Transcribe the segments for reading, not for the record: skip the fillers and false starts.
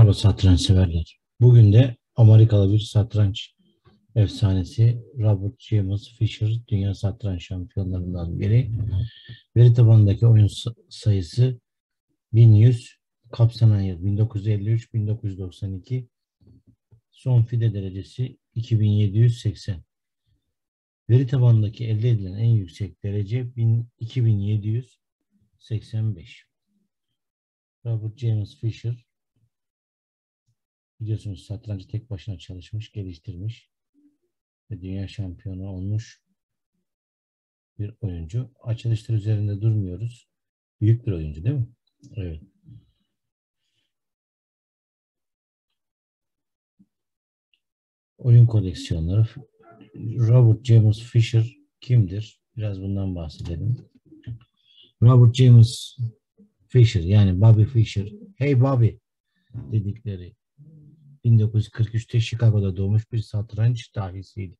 Merhaba satranç severler. Bugün de Amerikalı bir satranç efsanesi Robert James Fischer dünya satranç şampiyonlarından biri. Veri tabanındaki oyun sayısı 1100, kapsanan yıl 1953-1992, son FIDE derecesi 2780. Veri tabanındaki elde edilen en yüksek derece 2785. Robert James Fischer biliyorsunuz satrancı tek başına çalışmış, geliştirmiş ve dünya şampiyonu olmuş bir oyuncu. Açılışlar üzerinde durmuyoruz. Büyük bir oyuncu değil mi? Evet. Oyun koleksiyonları. Robert James Fischer kimdir? Biraz bundan bahsedelim. Robert James Fischer yani Bobby Fischer. Hey Bobby dedikleri 1943'te Chicago'da doğmuş bir satranç dahisiydi.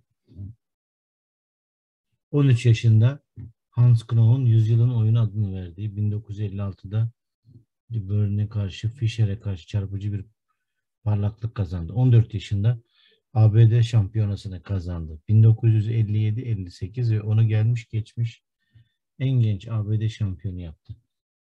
13 yaşında Hans Kno'nun Yüzyılın Oyunu adını verdiği 1956'da Burn'e karşı Fischer'e karşı çarpıcı bir parlaklık kazandı. 14 yaşında ABD şampiyonasını kazandı. 1957-58 ve onu gelmiş geçmiş en genç ABD şampiyonu yaptı.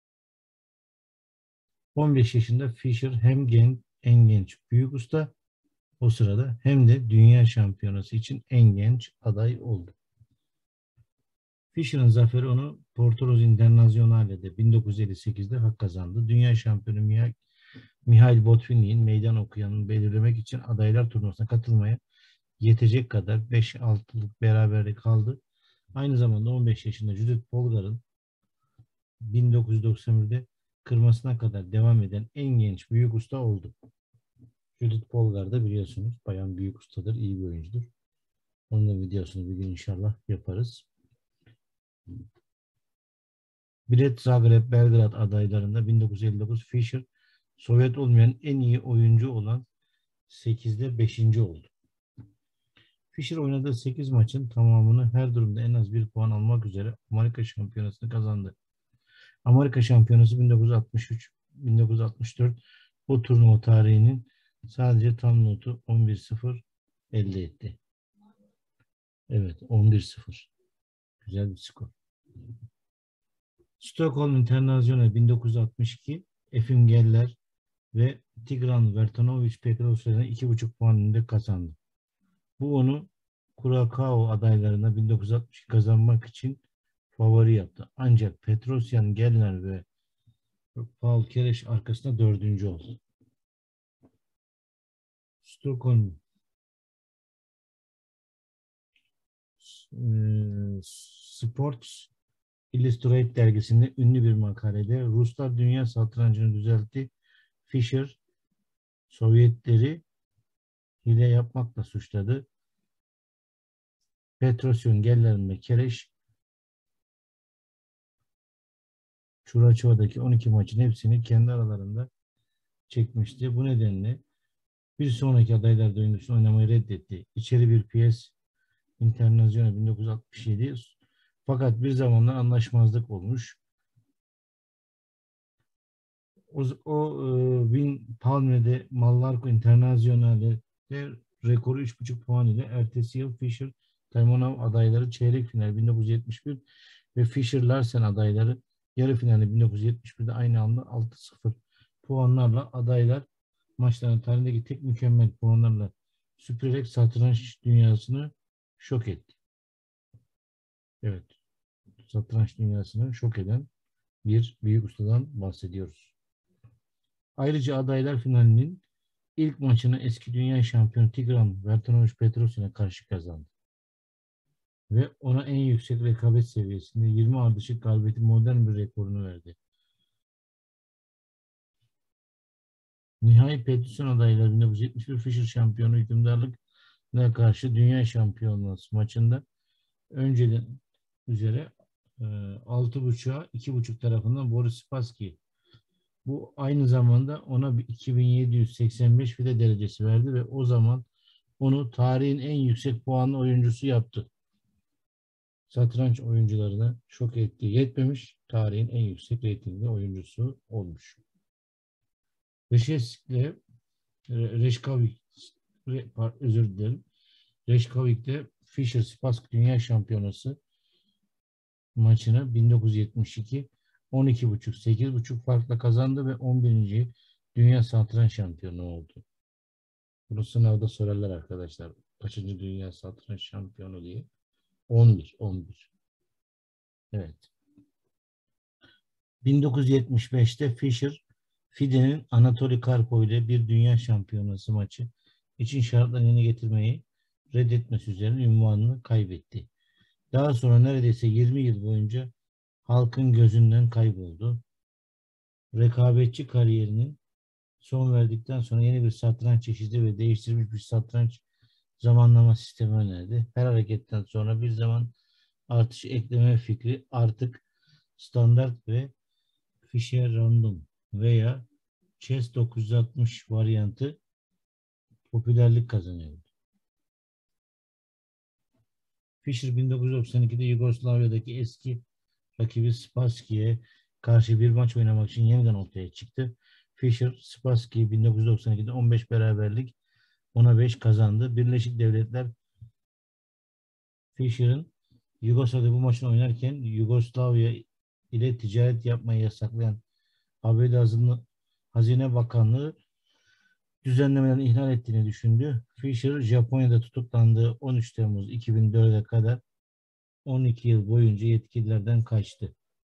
15 yaşında Fischer hem en genç büyük usta o sırada hem de dünya şampiyonası için en genç aday oldu. Fischer'ın zaferi onu Portoroz Internazionale'de 1958'de hak kazandı. Dünya şampiyonu Mihail Botvinnik'in meydan okuyanını belirlemek için adaylar turnuvasına katılmaya yetecek kadar 5-6'lık beraberlik kaldı. Aynı zamanda 15 yaşında Judith Polgar'ın 1991'de kırmasına kadar devam eden en genç büyük usta oldu. Judith Polgar da biliyorsunuz bayan büyük ustadır, iyi bir oyuncudur. Onun da videosunu bir gün inşallah yaparız. Bilet Zagreb, Belgrad adaylarında 1959 Fischer Sovyet olmayan en iyi oyuncu olan 8'de 5. oldu. Fischer oynadığı 8 maçın tamamını her durumda en az 1 puan almak üzere Amerika şampiyonasını kazandı. Amerika şampiyonası 1963-1964 bu turnuva tarihinin sadece tam notu 11-0 elde etti. Evet, 11-0. Güzel bir skor. Stockholm International 1962 Efim Geller ve Tigran Vertanovic Petrosyan'a 2,5 puan önünde kazandı. Bu onu Kurakao adaylarına 1962 kazanmak için favori yaptı. Ancak Petrosyan, Geller ve Paul Kereş arkasında 4. oldu. Stockholm Sports Illustrated dergisinde ünlü bir makalede Ruslar dünya satrancını düzeltti. Fischer Sovyetleri hile yapmakla suçladı. Petrosyan, Geller ve Kereş Çuraçova'daki 12 maçın hepsini kendi aralarında çekmişti. Bu nedenle bir sonraki adaylar döngüsünü oynamayı reddetti. İçeri bir piyes Internazionale 1967 fakat bir zamanlar anlaşmazlık olmuş. Win Palme'de Mallarco Internazionale'de rekoru 3,5 puan ile ertesi yıl Fischer Taimanov adayları çeyrek final 1971 ve Fischer Larsen adayları yarı finali 1971'de aynı anda 6-0 puanlarla adaylar maçların tarihindeki tek mükemmel puanlarla süpürerek satranç dünyasını şok etti. Evet, satranç dünyasını şok eden bir büyük ustadan bahsediyoruz. Ayrıca adaylar finalinin ilk maçını eski dünya şampiyonu Tigran Vertanovic Petrosyan'a karşı kazandı. Ve ona en yüksek rekabet seviyesinde 20 ardışık galibiyeti modern bir rekorunu verdi. Nihai Petrosyan adayları 1971 Fischer şampiyonu hükümdarlıkla karşı dünya şampiyonası maçında önceden üzere 6,5'a 2,5 tarafından Boris Spassky. Bu aynı zamanda ona 2785 fide derecesi verdi ve o zaman onu tarihin en yüksek puanlı oyuncusu yaptı. Satranç oyuncularına şok etti. Yetmemiş, tarihin en yüksek reytingli oyuncusu olmuş. Reşesk'le Reşkavik özür dilerim. Reşkavik'te Fischer Spassky Dünya Şampiyonası maçını 1972 12,5 8,5 farkla kazandı ve 11. Dünya Satranç Şampiyonu oldu. Bunu sınavda sorarlar arkadaşlar. Kaçıncı Dünya Satranç Şampiyonu diye. 11. 11. Evet. 1975'te Fischer, FIDE'nin Anatoly Karpov ile bir dünya şampiyonası maçı için şartlarını yerine getirmeyi reddetmesi üzerine unvanını kaybetti. Daha sonra neredeyse 20 yıl boyunca halkın gözünden kayboldu. Rekabetçi kariyerinin son verdikten sonra yeni bir satranç çeşidi ve değiştirilmiş bir satranç zamanlama sistemi önerdi. Her hareketten sonra bir zaman artışı ekleme fikri artık standart ve Fischer Random veya Chess 960 varyantı popülerlik kazanıyordu. Fischer 1992'de Yugoslavya'daki eski rakibi Spassky'ye karşı bir maç oynamak için yeniden ortaya çıktı. Fischer, Spassky'yi 1992'de 15 beraberlik 10'a 5 kazandı. Birleşik Devletler Fischer'ın Yugoslavya'da bu maçını oynarken Yugoslavya ile ticaret yapmayı yasaklayan ABD Hazine Bakanlığı düzenlemelerini ihlal ettiğini düşündü. Fischer, Japonya'da tutuklandığı 13 Temmuz 2004'e kadar 12 yıl boyunca yetkililerden kaçtı.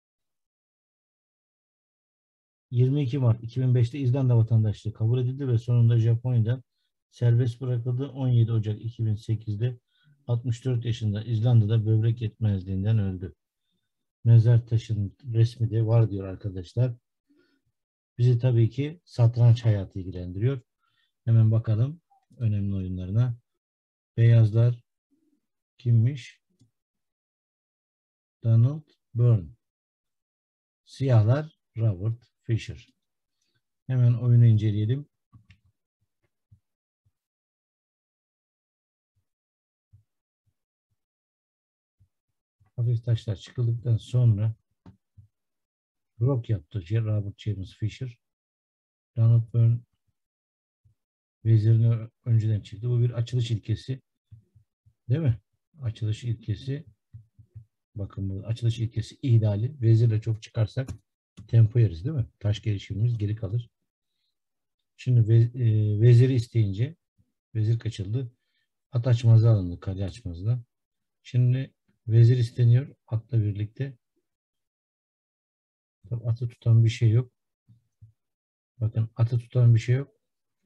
22 Mart 2005'te İzlanda vatandaşlığı kabul edildi ve sonunda Japonya'dan serbest bırakıldı. 17 Ocak 2008'de 64 yaşında İzlanda'da böbrek yetmezliğinden öldü. Mezar taşının resmi de var diyor arkadaşlar. Bizi tabii ki satranç hayatı ilgilendiriyor. Hemen bakalım önemli oyunlarına. Beyazlar kimmiş? Donald Byrne. Siyahlar Robert Fischer. Hemen oyunu inceleyelim. Hafif taşlar çıkıldıktan sonra blok yaptı Robert James Fischer. Donald Byrne vezirini önceden çıktı. Bu bir açılış ilkesi. Değil mi? Açılış ilkesi. Bakın bu açılış ilkesi ihlali. Vezirle çok çıkarsak tempo yeriz değil mi? Taş gelişimimiz geri kalır. Şimdi veziri isteyince vezir kaçıldı. At açmazı alındı. Kale açmazda. Şimdi vezir isteniyor. Atla birlikte. Tabii atı tutan bir şey yok. Bakın atı tutan bir şey yok.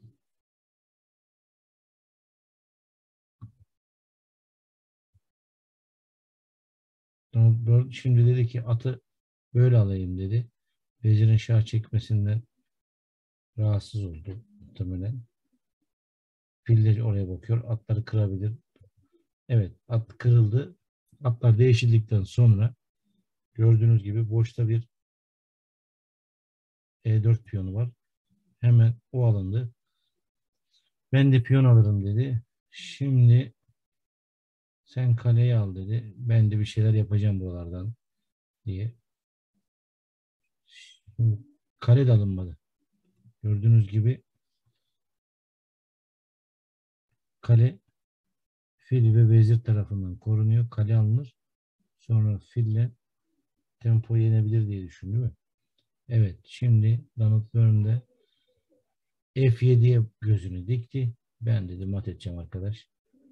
Şimdi dedi ki atı böyle alayım dedi. Vezirin şah çekmesinden rahatsız oldu muhtemelen. Filler oraya bakıyor. Atları kırabilir. Evet, at kırıldı. Atlar değişildikten sonra gördüğünüz gibi boşta bir E4 piyonu var. Hemen o alındı. Ben de piyon alırım dedi. Şimdi sen kaleyi al dedi. Ben de bir şeyler yapacağım buralardan diye. Şimdi kale de alınmadı. Gördüğünüz gibi kale fil ve vezir tarafından korunuyor. Kale alınır. Sonra fille tempo yenebilir diye düşündü mü? Evet. Şimdi Donald Byrne F7'ye gözünü dikti. Ben dedi mat edeceğim arkadaş.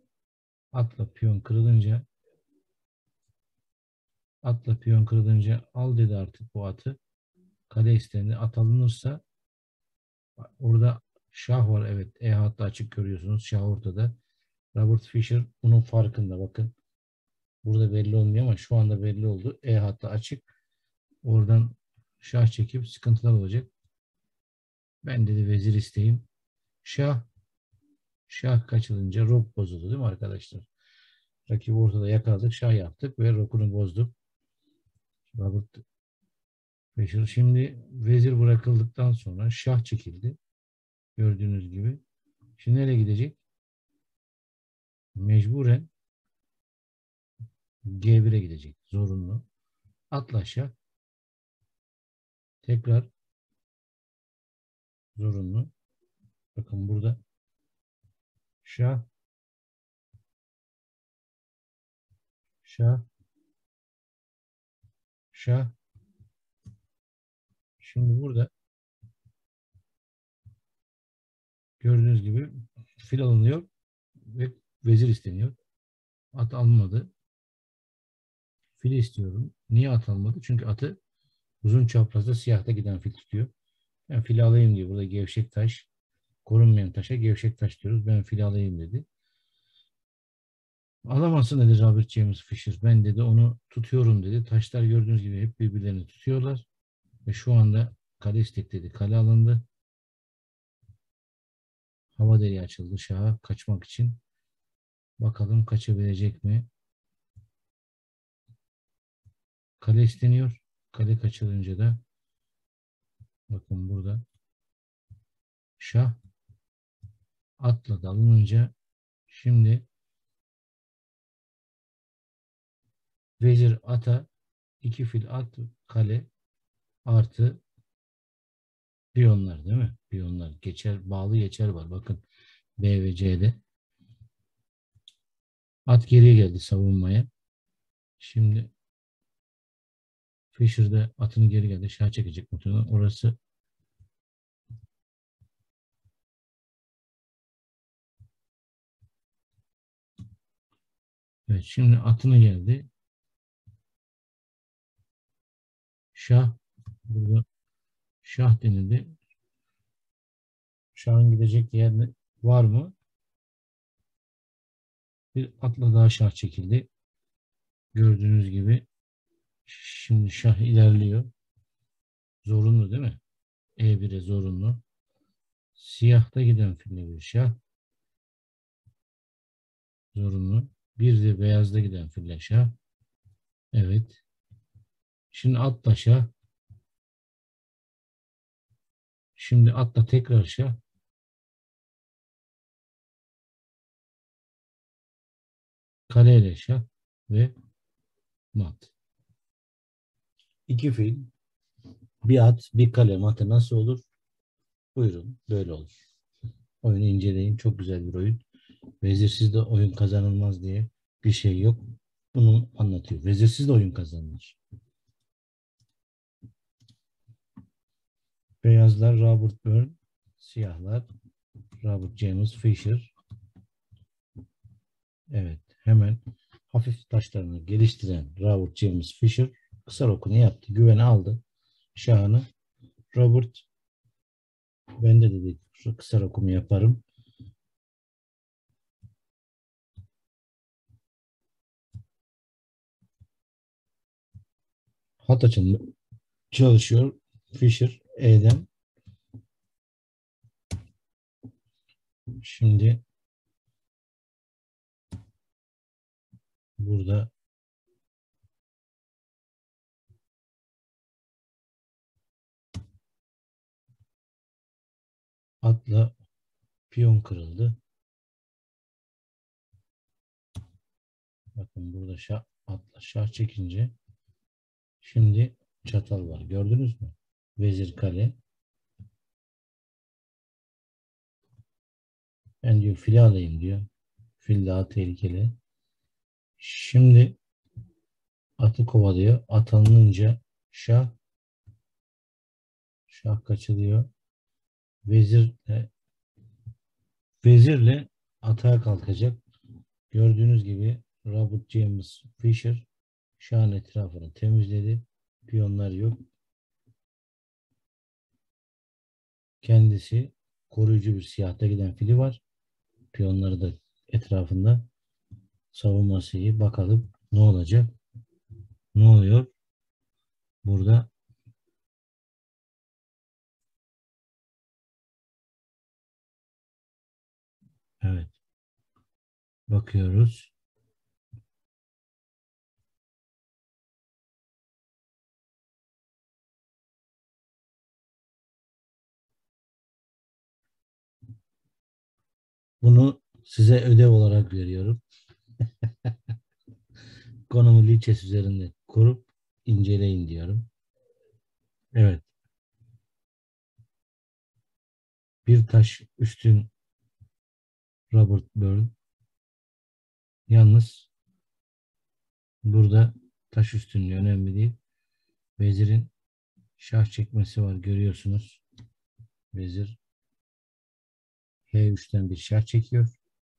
Atla piyon kırılınca al dedi artık bu atı. Kale istendi. At alınırsa orada şah var. Evet. E hattı açık görüyorsunuz. Şah ortada. Robert Fischer bunun farkında. Bakın. Burada belli olmuyor ama şu anda belli oldu. E hattı açık. Oradan şah çekip sıkıntılar olacak. Ben dedi vezir isteyeyim. Şah şah kaçılınca rok bozuldu değil mi arkadaşlar? Rakibi ortada yakaladık. Şah yaptık ve rokunu bozduk. Robert Fischer. Şimdi vezir bırakıldıktan sonra şah çekildi. Gördüğünüz gibi. Şimdi nereye gidecek? Mecburen G1'e gidecek. Zorunlu. Atla şah. Tekrar zorunlu. Bakın burada şah, şah, şah. Şimdi burada gördüğünüz gibi fil alınıyor ve vezir isteniyor. At almadı. Fili istiyorum. Niye at almadı? Çünkü atı uzun çaprazda siyahta giden fil tutuyor. Ben fili alayım diye burada gevşek taş, korunmayan taşa gevşek taş diyoruz. Ben fili alayım dedi. Alamazsın dedi Robert James Fisher. Ben dedi onu tutuyorum dedi. Taşlar gördüğünüz gibi hep birbirlerini tutuyorlar. Ve şu anda kale istekledi. Kale alındı. Hava deliği açıldı şaha kaçmak için. Bakalım kaçabilecek mi? Kale isteniyor. Kale kaçırınca da bakın burada şah atla dalınınca şimdi vezir ata iki fil at kale artı piyonlar değil mi? Piyonlar geçer bağlı geçer var. Bakın B ve C'de. At geriye geldi savunmaya. Şimdi Fischer de atını geri geldi. Şah çekecek muhtemelen. Orası evet şimdi atını geldi. Şah burada şah denildi. Şahın gidecek yer var mı? Bir atla daha şah çekildi. Gördüğünüz gibi şimdi şah ilerliyor. Zorunlu değil mi? E1'e zorunlu. Siyahta giden fille bir şah. Zorunlu. Bir de beyazda giden fille şah. Evet. Şimdi atla şah. Şimdi atla tekrar şah. Kaleyle şah ve mat. İki fil, bir at, bir kale matı nasıl olur? Buyurun böyle olur. Oyunu inceleyin. Çok güzel bir oyun. Vezirsiz de oyun kazanılmaz diye bir şey yok. Bunu anlatıyor. Vezirsiz de oyun kazanılır. Beyazlar Robert Burns, siyahlar Robert James Fisher. Evet, hemen hafif taşlarını geliştiren Robert James Fisher kısa rokunu yaptı. Güveni aldı. Şahını Robert ben de dedi kısa rokumu yaparım. Hat açılımı çalışıyor. Fisher E'den. Şimdi burada atla piyon kırıldı. Bakın burada şah, atla şah çekince şimdi çatal var. Gördünüz mü? Vezir kale. Ben diyor fili alayım diyor. Fil daha tehlikeli. Şimdi atı kovalıyor. At alınınca şah şah kaçılıyor. Vezirle vezirle atağa kalkacak. Gördüğünüz gibi Robert James Fisher şahın etrafını temizledi. Piyonlar yok. Kendisi koruyucu bir siyahta giden fili var. Piyonları da etrafında savunması iyi. Bakalım ne olacak? Ne oluyor? Burada evet bakıyoruz. Bunu size ödev olarak veriyorum. Konumu Lichess üzerinde kurup inceleyin diyorum. Evet. Bir taş üstün Robert Burns. Yalnız burada taş üstünlüğü önemli değil. Vezirin şah çekmesi var, görüyorsunuz. Vezir H3'ten bir şah çekiyor.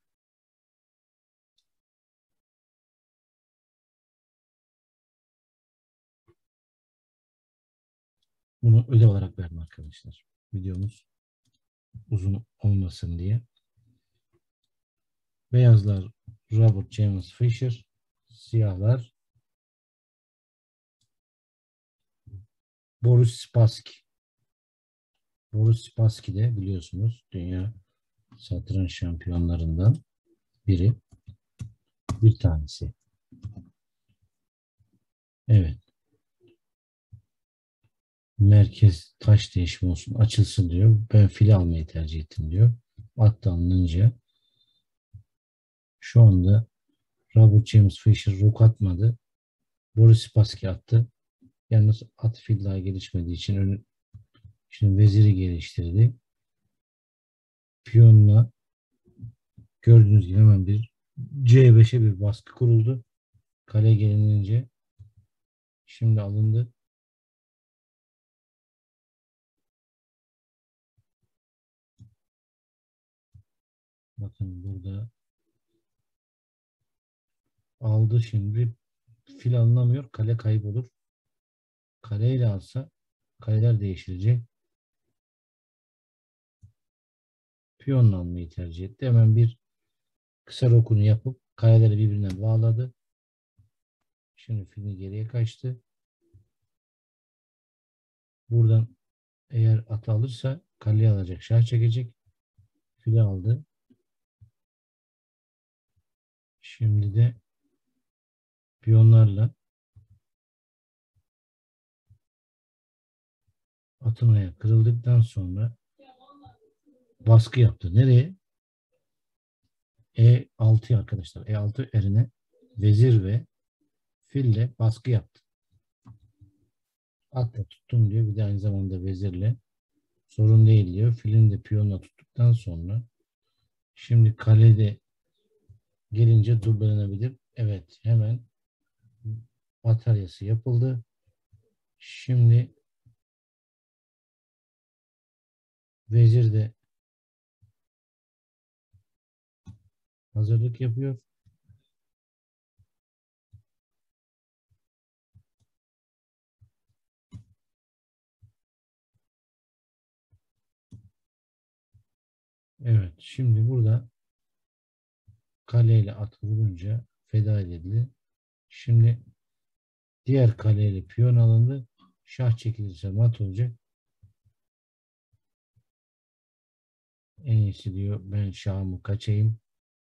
Bunu ödev olarak verdim arkadaşlar. Videomuz uzun olmasın diye. Beyazlar Robert James Fischer. Siyahlar Boris Spassky. Boris Spassky de biliyorsunuz dünya satranç şampiyonlarından biri. Bir tanesi. Evet. Merkez taş değişimi olsun, açılsın diyor. Ben fil almayı tercih ettim diyor. At da alınınca şu anda Robert James Fischer rok atmadı. Boris Spassky attı. Yalnız at fil daha gelişmediği için şimdi veziri geliştirdi. Piyonla gördüğünüz gibi hemen bir C5'e bir baskı kuruldu. Kale gelinince şimdi alındı. Bakın burada aldı şimdi. Fil alınamıyor. Kale kaybolur. Kaleyle alsa kaleler değişilecek. Piyonla almayı tercih etti. Hemen bir kısa rokunu yapıp kaleleri birbirine bağladı. Şimdi filin geriye kaçtı. Buradan eğer atı alırsa kaleyi alacak. Şah çekecek. Fili aldı. Şimdi de piyonlarla atın ayağı kırıldıktan sonra baskı yaptı. Nereye? E6 arkadaşlar. E6 erine vezir ve fille baskı yaptı. Atla tuttum diyor. Bir de aynı zamanda vezirle. Sorun değil diyor. Filini de piyonla tuttuktan sonra şimdi kalede gelince dublelenebilir. Evet, hemen bataryası yapıldı. Şimdi vezir de hazırlık yapıyor. Evet, şimdi burada kaleyle at vurunca feda edildi. Şimdi diğer kaleyle piyon alındı. Şah çekilirse mat olacak. En iyisi diyor ben şahımı kaçayım.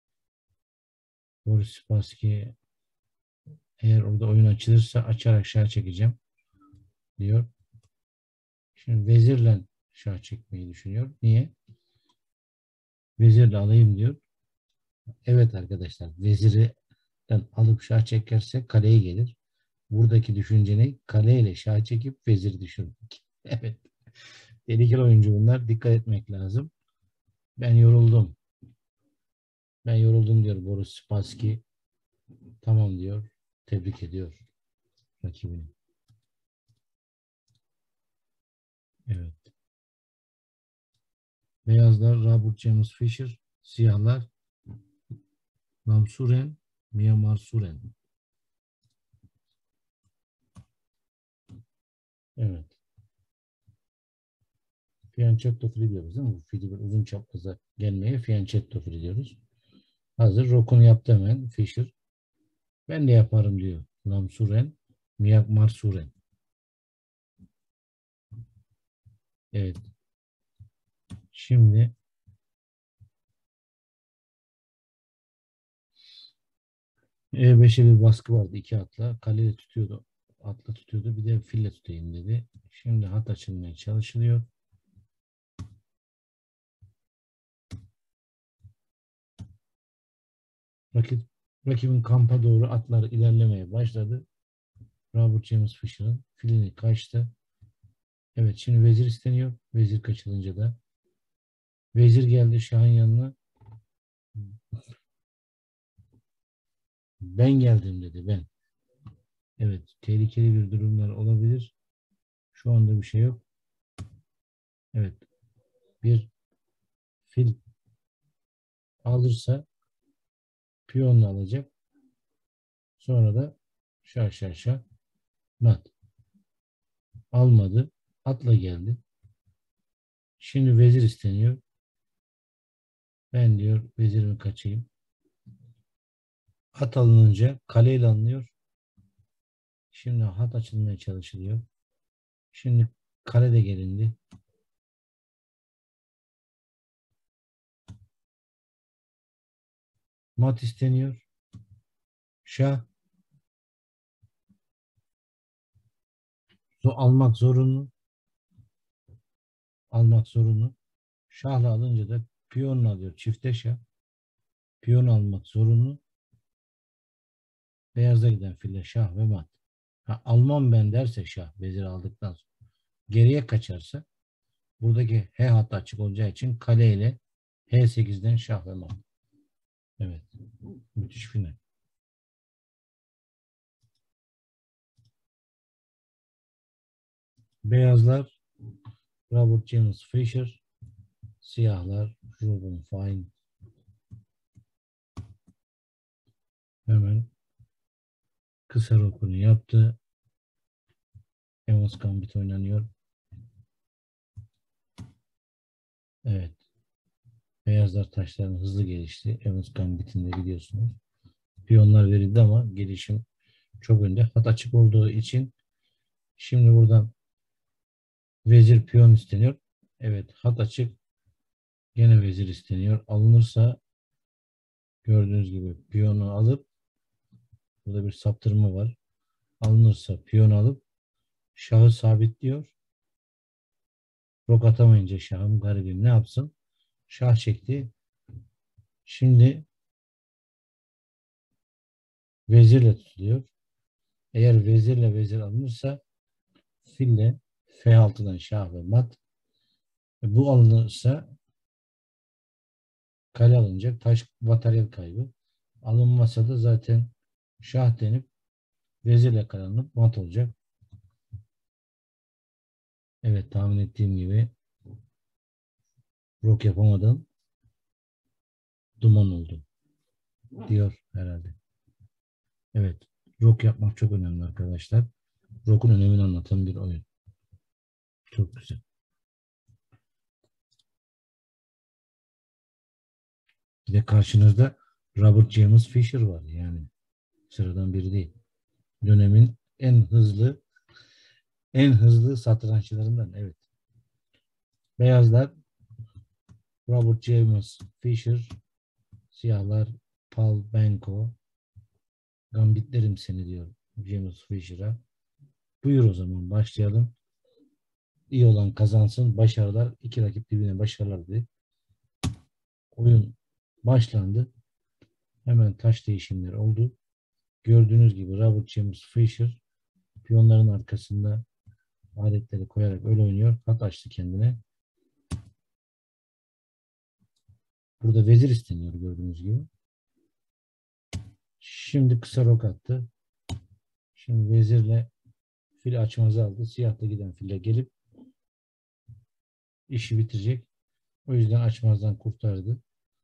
Boris Spassky eğer orada oyun açılırsa açarak şah çekeceğim diyor. Şimdi vezirle şah çekmeyi düşünüyor. Niye? Vezirle alayım diyor. Evet arkadaşlar, vezirden alıp şah çekerse kaleye gelir. Buradaki düşünceni kaleyle şah çekip vezir düşürmek. Evet. Tehlikeli oyuncu bunlar. Dikkat etmek lazım. Ben yoruldum. Ben yoruldum diyor Boris Spassky. Tamam diyor. Tebrik ediyor rakibini. Evet. Beyazlar Robert James Fischer. Siyahlar Namsuren Myanmar. Evet. Fianchetto fili diyoruz değil mi? Bu fili bir uzun çapraza gelmeye fianchetto fili diyoruz. Hazır. Rokunu yaptı hemen Fischer. Ben de yaparım diyor. Namsuren Myanmar. Evet. Şimdi E5'e bir baskı vardı iki atla. Kaleyle tutuyordu. Atla tutuyordu. Bir de fille tutayım dedi. Şimdi hat açılmaya çalışılıyor. Rakip, rakibin kampa doğru atlar ilerlemeye başladı. Robert James Fischer'ın filini kaçtı. Evet, şimdi vezir isteniyor. Vezir kaçılınca da Vezir geldi Şah'ın yanına. Ben geldim dedi, ben. Evet, tehlikeli bir durumlar olabilir. Şu anda bir şey yok. Evet, bir fil alırsa piyonla alacak. Sonra da şah şah şah mat. Almadı. Atla geldi. Şimdi vezir isteniyor. Ben diyor vezirimi kaçayım. At alınınca kaleyle alınıyor. Şimdi hat açılmaya çalışılıyor. Şimdi kale de gelindi. Mat isteniyor. Şah almak zorunlu. Almak zorunlu. Şahla alınca da piyonla alıyor. Çifte şah. Piyon almak zorunlu. Beyaza giden file şah ve mat. Ha, almam ben derse şah vezir aldıktan sonra geriye kaçarsa buradaki H hattı açık olacağı için kale ile H8'den şah ve mat. Evet. Müthiş final. Beyazlar Robert James Fischer, siyahlar Ruben Fine. Hemen kısa rokunu yaptı. Evans Gambit oynanıyor. Evet. Beyazlar taşlarını hızlı gelişti. Evans Gambit'in de biliyorsunuz. Piyonlar verildi ama gelişim çok önde. Hat açık olduğu için şimdi buradan vezir piyon isteniyor. Evet, hat açık. Gene vezir isteniyor. Alınırsa gördüğünüz gibi piyonu alıp burada bir saptırma var. Alınırsa piyon alıp şahı sabitliyor. Rok atamayınca şahım garibim ne yapsın? Şah çekti. Şimdi vezirle tutuluyor. Eğer vezirle vezir alınırsa fille F6'dan şah ve mat. Bu alınırsa kale alınacak. Taş materyal kaybı. Alınmasa da zaten şah denip vezirle kale mat olacak. Evet, tahmin ettiğim gibi rok yapamadan duman oldu diyor herhalde. Evet. Rok yapmak çok önemli arkadaşlar. Rok'un önemini anlatan bir oyun. Çok güzel. Bir de karşınızda Robert James Fischer var. Yani sıradan biri değil. Dönemin en hızlı satranççılarından. Evet. Beyazlar Robert James Fischer, siyahlar Paul Benko. Gambitlerim seni diyor James Fischer'a. Buyur o zaman başlayalım. İyi olan kazansın. Başarılar. İki rakip birbirine başarılar dedi. Oyun başlandı. Hemen taş değişimleri oldu. Gördüğünüz gibi Robert James Fischer piyonların arkasında aletleri koyarak öyle oynuyor. Hat açtı kendine. Burada vezir isteniyor gördüğünüz gibi. Şimdi kısa rok attı. Şimdi vezirle fil açmazı aldı. Siyahla giden fille gelip işi bitirecek. O yüzden açmazdan kurtardı.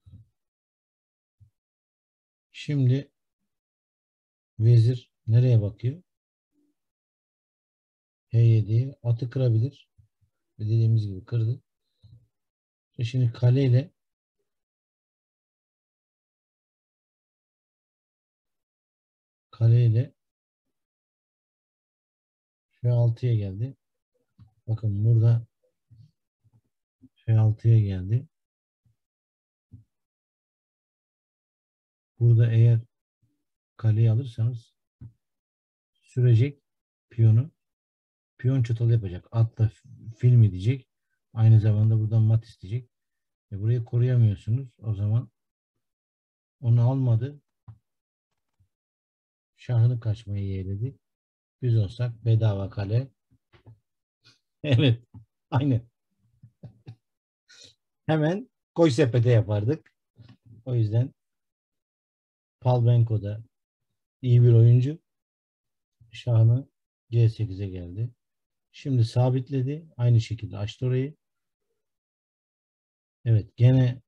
Şimdi vezir nereye bakıyor? H7'ye atı kırabilir. Dediğimiz gibi kırdı. Şimdi kaleyle F6'ya geldi. Bakın burada F6'ya geldi. Burada eğer kaleyi alırsanız sürecek piyonu. Piyon çatalı yapacak. Atla film edecek. Aynı zamanda buradan mat isteyecek. Burayı koruyamıyorsunuz. O zaman onu almadı. Şahını kaçmayı yeğledi. Biz olsak bedava kale. Evet. Aynen. Hemen koy sepete yapardık. O yüzden Palbenko da iyi bir oyuncu. Şahını G8'e geldi. Şimdi sabitledi. Aynı şekilde açtı orayı. Evet, gene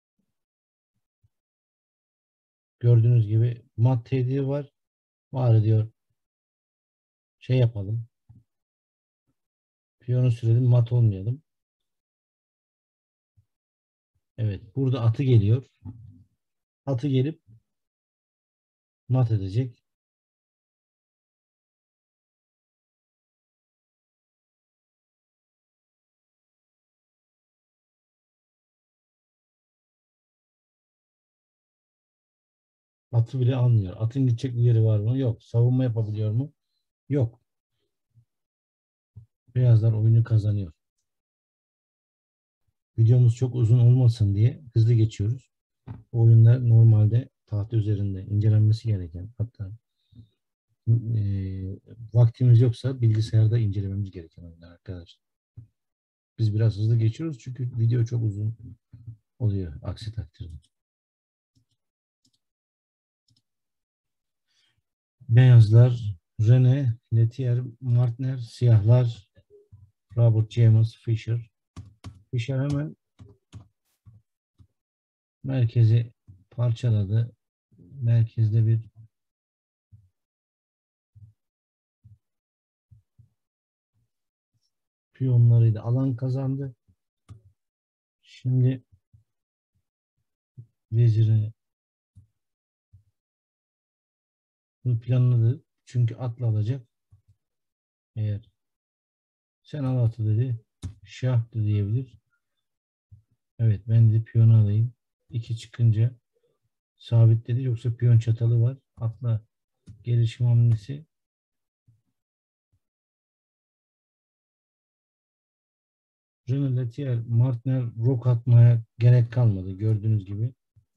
gördüğünüz gibi mat tehdidi var. Bari diyor şey yapalım. Piyonu sürelim, mat olmayalım. Evet, burada atı geliyor. Atı gelip mat edecek. Atı bile almıyor. Atın gidecek bir yeri var mı? Yok. Savunma yapabiliyor mu? Yok. Beyazlar oyunu kazanıyor. Videomuz çok uzun olmasın diye hızlı geçiyoruz. Oyunlar normalde tahta üzerinde incelenmesi gereken, hatta vaktimiz yoksa bilgisayarda incelememiz gereken oyunlar arkadaşlar. Biz biraz hızlı geçiyoruz çünkü video çok uzun oluyor aksi takdirde. Beyazlar Rene, Letier, Martner, siyahlar Robert James Fisher. Fisher hemen merkezi parçaladı. Merkezde bir piyonlarıyla alan kazandı. Şimdi vezirini planladı. Çünkü atla alacak. Eğer sen al atı dedi. Şah da diyebilir. Evet, ben de piyonu alayım. İki çıkınca sabitledi. Yoksa piyon çatalı var. Atla gelişim hamlesi. René Letier, Martner rok atmaya gerek kalmadı. Gördüğünüz gibi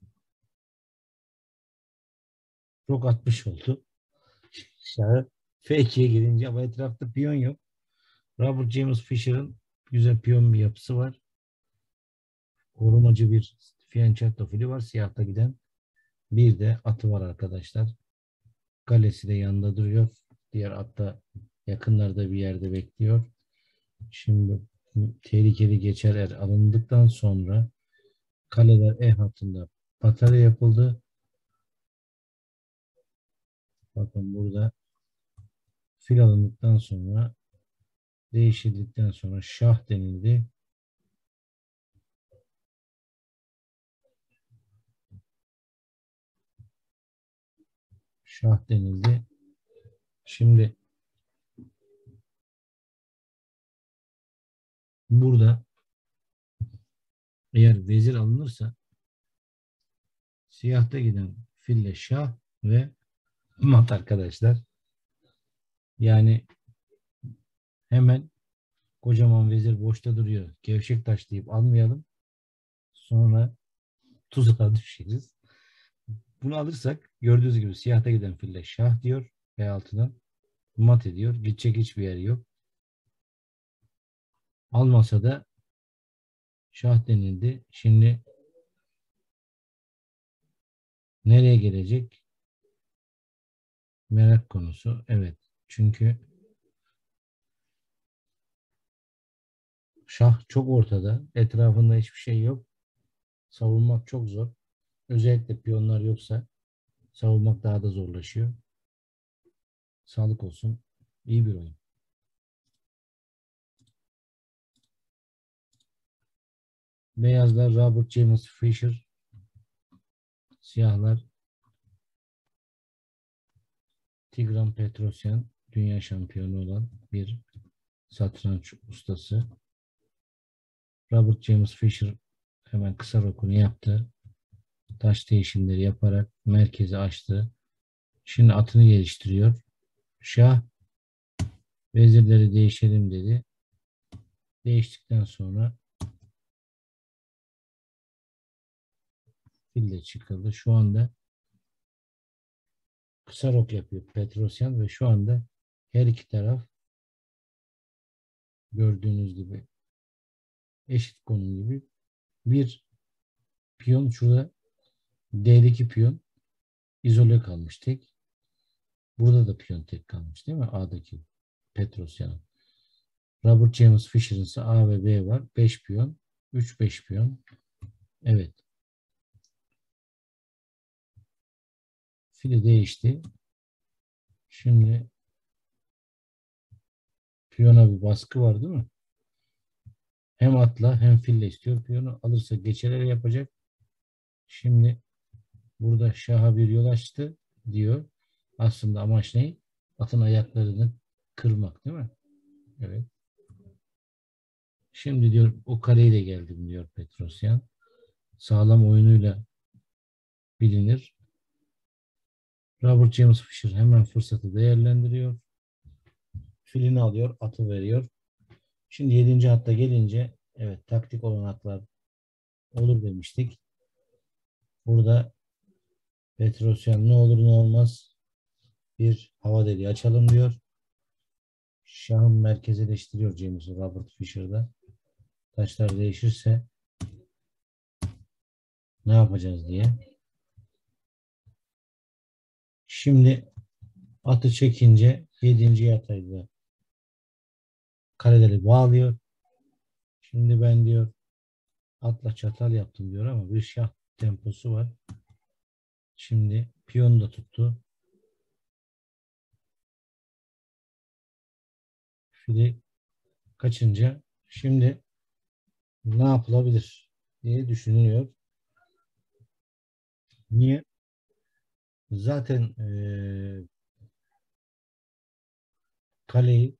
rok atmış oldu. Şahı F2'ye girince ama etrafta piyon yok. Robert James Fisher'ın güzel piyon bir yapısı var. Korumacı bir fiyanchetto fili var. Siyahta giden. Bir de atı var arkadaşlar. Kalesi de yanında duruyor. Diğer at da yakınlarda bir yerde bekliyor. Şimdi tehlikeli geçer er alındıktan sonra kaleler E hattında patarya yapıldı. Bakın burada fil alındıktan sonra değiştirdikten sonra şah denildi. Şah denildi. Şimdi burada eğer vezir alınırsa siyahta giden fille şah ve mat arkadaşlar. Yani hemen kocaman vezir boşta duruyor. Gevşek taş deyip almayalım. Sonra tuzağa düşeriz. Bunu alırsak gördüğünüz gibi siyahta giden fille şah diyor. B6'dan mat ediyor. Gidecek hiçbir yeri yok. Almasa da şah denildi. Şimdi nereye gelecek? Merak konusu. Evet. Çünkü şah çok ortada. Etrafında hiçbir şey yok. Savunmak çok zor. Özellikle piyonlar yoksa savunmak daha da zorlaşıyor. Sağlık olsun. İyi bir oyun. Beyazlar Robert James Fisher. Siyahlar Tigran Petrosyan. Dünya şampiyonu olan bir satranç ustası. Robert James Fisher hemen kısa rokunu yaptı. Taş değişimleri yaparak merkezi açtı. Şimdi atını geliştiriyor. Şah vezirleri değişelim dedi. Değiştikten sonra fil de çıkıldı. Şu anda kısa rok yapıyor Petrosyan ve şu anda her iki taraf gördüğünüz gibi eşit konum gibi bir Piyon şurada, D'deki piyon izole kalmış tek. Burada da piyon tek kalmış değil mi? A'daki Petrosyan'ın. Robert James Fisher'ın ise A ve B var. 5 piyon. 3-5 piyon. Evet. Fili değişti. Şimdi piyona bir baskı var değil mi? Hem atla hem fille istiyor. Piyonu alırsa geçeleri yapacak. Şimdi burada şaha bir yol açtı diyor. Aslında amaç ne? Atın ayaklarını kırmak değil mi? Evet. Şimdi diyor o kareyle geldim diyor Petrosyan. Sağlam oyunuyla bilinir. Robert James Fisher hemen fırsatı değerlendiriyor. Filini alıyor, atı veriyor. Şimdi 7. hatta gelince evet taktik olanaklar olur demiştik. Burada Petrosyan ne olur ne olmaz bir hava deliği açalım diyor. Şahın merkezeleştiriyor James'i Robert Fisher'da. Taşlar değişirse ne yapacağız diye. Şimdi atı çekince 7. yatayda kareleri bağlıyor. Şimdi ben diyor atla çatal yaptım diyor ama bir şah temposu var. Şimdi piyonu da tuttu. Fili kaçınca şimdi ne yapılabilir diye düşünülüyor. Niye? Zaten kaleyi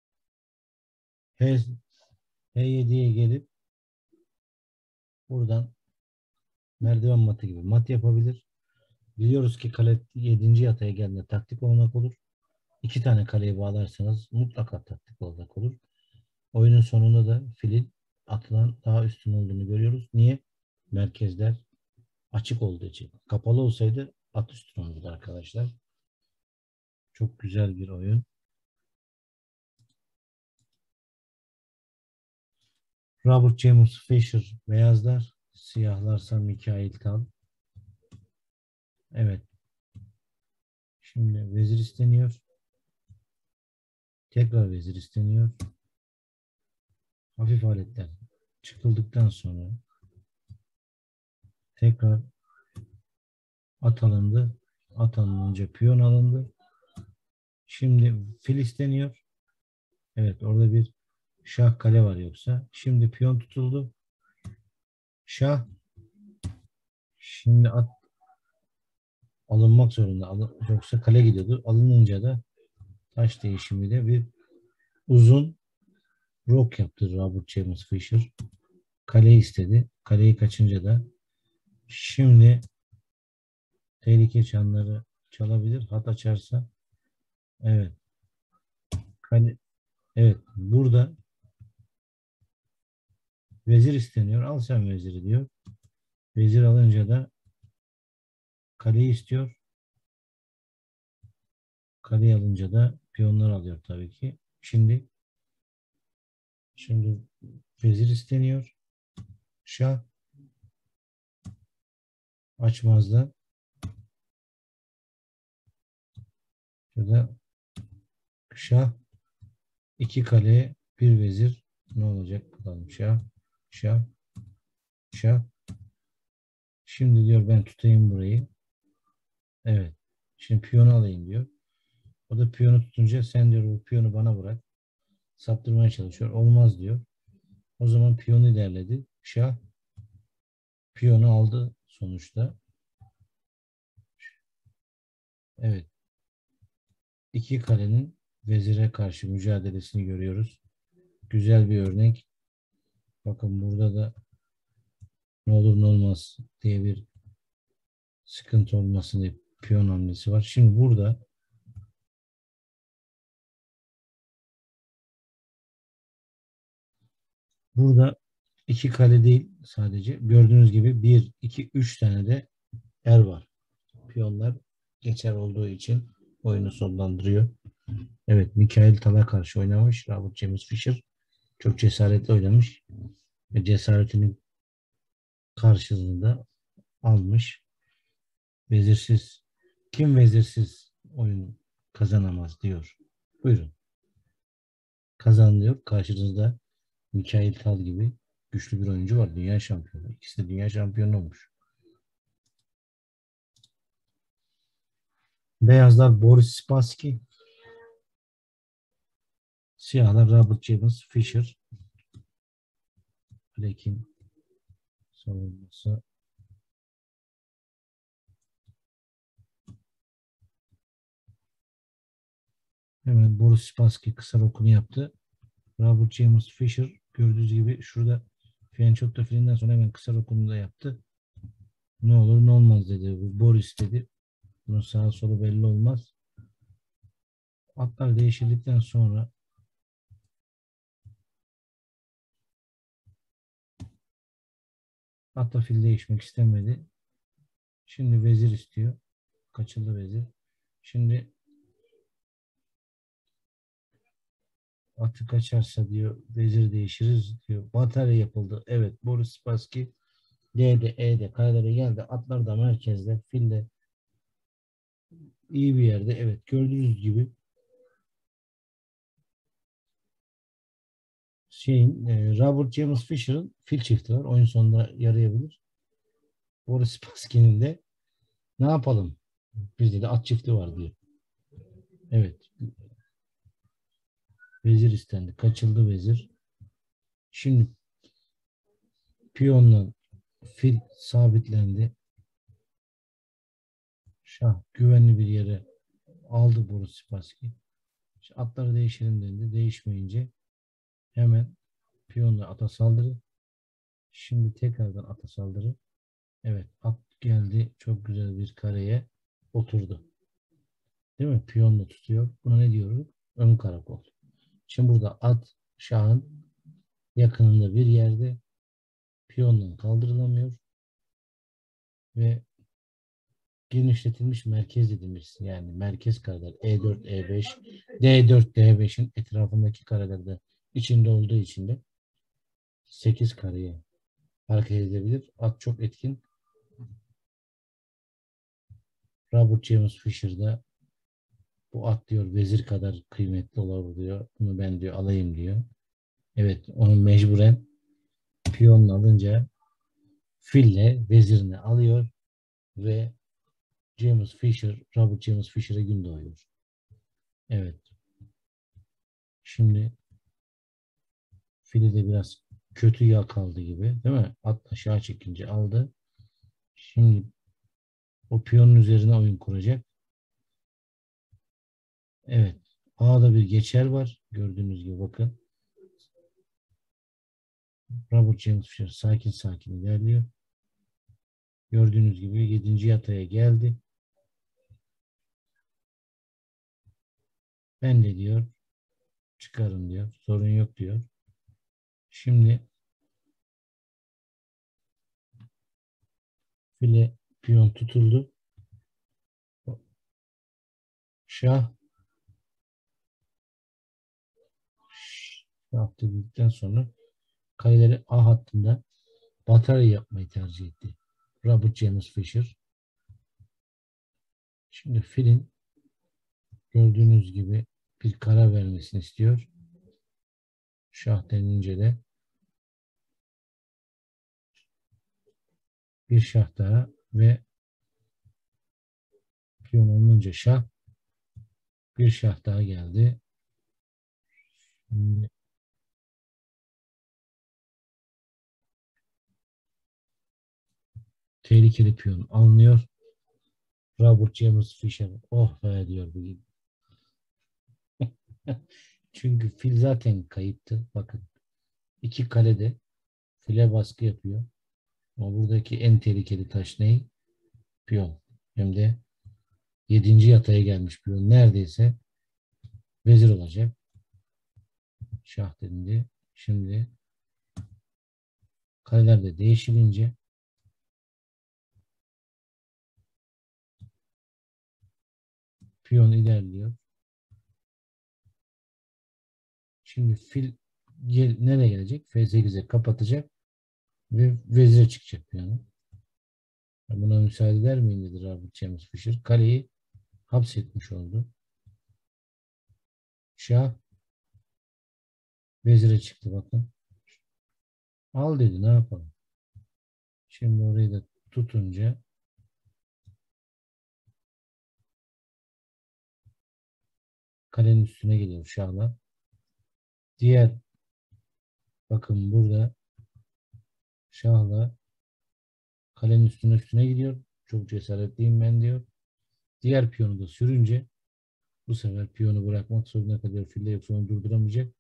H7'ye gelip buradan merdiven matı gibi mat yapabilir. Biliyoruz ki kale 7. yataya geldiğinde taktik olanak olur. 2 tane kaleyi bağlarsanız mutlaka taktik olanak olur. Oyunun sonunda da filin atılan daha üstün olduğunu görüyoruz. Niye? Merkezler açık olduğu için. Kapalı olsaydı at üstün olurdu arkadaşlar. Çok güzel bir oyun. Robert James Fisher beyazlar, siyahlarsa Mikail Tal. Evet. Şimdi vezir isteniyor. Tekrar vezir isteniyor. Hafif aletler çıkıldıktan sonra tekrar at alındı. At alınınca piyon alındı. Şimdi fil isteniyor. Evet orada bir şah kale var yoksa. Şimdi piyon tutuldu. Şah. Şimdi at alınmak zorunda. Yoksa kale gidiyordu. Alınınca da taş değişimiyle bir uzun rok yaptı Robert James Fisher. Kaleyi istedi. Kaleyi kaçınca da şimdi tehlike çanları çalabilir. Hat açarsa evet. Kale, evet. Burada vezir isteniyor. Al sen veziri diyor. Vezir alınca da kaleyi istiyor. Kaleyi alınca da piyonlar alıyor tabii ki. Şimdi vezir isteniyor. Şah açmazda ya da şah iki kale bir vezir ne olacak bakalım. Şah şah şah. Şimdi diyor ben tutayım burayı. Evet. Şimdi piyonu alayım diyor. O da piyonu tutunca sen diyor bu piyonu bana bırak. Saptırmaya çalışıyor. Olmaz diyor. O zaman piyon ilerledi. Şah piyonu aldı sonuçta. Evet. İki kalenin vezire karşı mücadelesini görüyoruz. Güzel bir örnek. Bakın burada da ne olur ne olmaz diye bir sıkıntı olmasın diye piyon hamlesi var. Şimdi burada iki kale değil sadece. Gördüğünüz gibi bir, iki, üç tane de er var. Piyonlar geçer olduğu için oyunu sonlandırıyor. Evet, Mikail Tal'a karşı oynamış. Robert James Fisher çok cesaretli oynamış. Ve cesaretinin karşılığında almış. Vezirsiz. Kim vezirsiz oyun kazanamaz diyor. Buyurun. Kazanılıyor. Karşınızda Mikail Tal gibi güçlü bir oyuncu var. Dünya şampiyonu. İkisi de dünya şampiyonu olmuş. Beyazlar Boris Spassky. Siyahlar Robert James Fischer. Black'in savunması. Hemen Boris Spassky kısa rokunu yaptı. Robert James Fischer gördüğünüz gibi şurada Fiyanchetto filinden sonra hemen kısa rokunu da yaptı. Ne olur ne olmaz dedi. Bu Boris dedi. Bunun sağa solu belli olmaz. Atlar değiştirdikten sonra hatta fil değişmek istemedi. Şimdi vezir istiyor. Kaçıldı vezir. Şimdi atı kaçarsa diyor vezir değişiriz diyor. Batarya yapıldı. Evet Boris Spassky D'de E'de karelere geldi. Atlar da merkezde. Fil de iyi bir yerde. Evet gördüğünüz gibi Robert James Fischer'ın fil çifti var. Oyun sonunda yarayabilir. Boris Spassky'nin de ne yapalım? Bizde de at çifti var diyor. Evet. Vezir istendi. Kaçıldı vezir. Şimdi piyonla fil sabitlendi. Şah güvenli bir yere aldı Boris Spassky. Atları değişelim dedi. Değişmeyince hemen piyonla ata saldırı. Şimdi tekrardan ata saldırı. Evet at geldi. Çok güzel bir kareye oturdu. Değil mi? Piyonla tutuyor. Buna ne diyoruz? Ön karakol. Şimdi burada at şahın yakınında bir yerde piyonla kaldırılamıyor ve genişletilmiş merkez dediğimiz yani merkez kareler E4, E5, D4, D5'in etrafındaki karelerde içinde olduğu için de 8 kareye hareket edebilir. At çok etkin. Robert James Fisher'da bu at diyor vezir kadar kıymetli olur diyor. Bunu ben diyor alayım diyor. Evet onu mecburen piyonla alınca fille vezirini alıyor ve Robert James Fisher'a gün doğuyor. Evet. Şimdi fili de biraz kötü yakaldı gibi değil mi? At aşağı çekince aldı. Şimdi o piyonun üzerine oyun kuracak. Evet. A'da bir geçer var. Gördüğünüz gibi bakın. Robert James Fisher sakin sakin ilerliyor. Gördüğünüz gibi 7. yataya geldi. Ben de diyor çıkarın diyor. Sorun yok diyor. Şimdi file piyon tutuldu. Şah dedikten sonra kaleleri A hattında batarya yapmayı tercih etti. Robert James Fisher. Şimdi filin gördüğünüz gibi bir karar vermesini istiyor. Şah denince de bir şah daha ve piyon olunca şah bir şah daha geldi. Şimdi tehlikeli piyon alınıyor. Robert James Fisher oh be diyor bugün. Çünkü fil zaten kayıptı. Bakın iki kalede file baskı yapıyor. Ama buradaki en tehlikeli taş ne? Piyon. Hem de 7. yataya gelmiş piyon. Neredeyse vezir olacak. Şah denildi. Şimdi kareler de değişilince piyon ilerliyor. Şimdi fil nereye gelecek? F8'e kapatacak. Ve vezire çıkacak yani. Buna müsaade eder miyim dedi Robert James Fisher. Kaleyi hapsetmiş oldu. Şah vezire çıktı bakın. Al dedi, ne yapalım. Şimdi orayı da tutunca kalenin üstüne geliyor şahla. Diğer bakın burada şahla kalenin üstüne gidiyor. Çok cesaretliyim ben diyor. Diğer piyonu da sürünce bu sefer piyonu bırakmak zorunda kalıyor. Fille yoksa onu durduramayacak.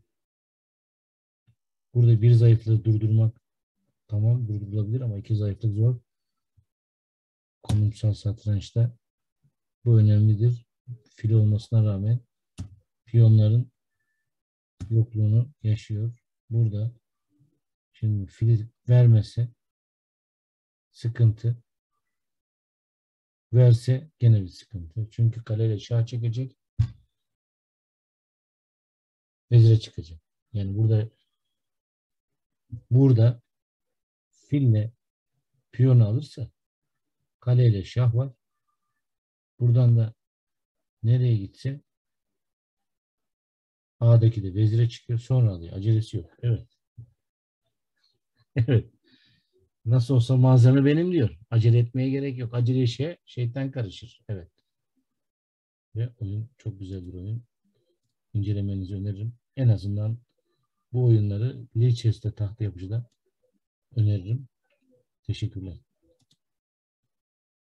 Burada bir zayıflığı durdurmak tamam durdurulabilir ama iki zayıflık zor. Konumsal satrançta bu önemlidir. Fil olmasına rağmen piyonların yokluğunu yaşıyor. Burada şimdi fili vermese sıkıntı. Verse gene bir sıkıntı. Çünkü kaleyle şah çekecek. Vezire çıkacak. Yani burada fille piyonu alırsa kaleyle şah var. Buradan da nereye gitse A'daki de vezire çıkıyor. Sonra alıyor. Acelesi yok. Evet. Evet. Nasıl olsa malzeme benim diyor. Acele etmeye gerek yok. Acele işe şeytan karışır. Evet. Ve oyun çok güzel bir oyun. İncelemenizi öneririm. En azından bu oyunları Lichess'te tahta yapıcıda öneririm. Teşekkürler.